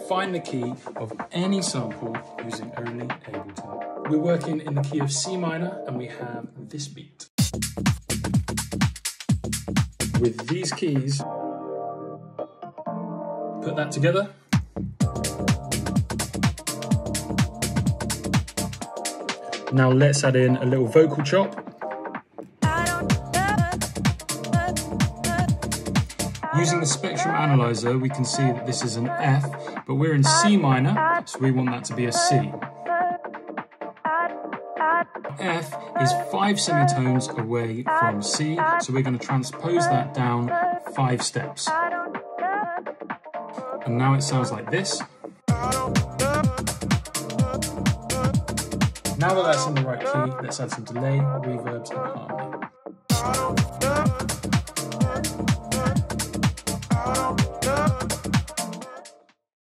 find the key of any sample using only Ableton. We're working in the key of C minor and we have this beat. With these keys, put that together. Now let's add in a little vocal chop. Using the spectrum analyzer, we can see that this is an F, but we're in C minor, so we want that to be a C. F is 5 semitones away from C, so we're going to transpose that down 5 steps. And now it sounds like this. Now that that's in the right key, let's add some delay, reverbs, and harmony.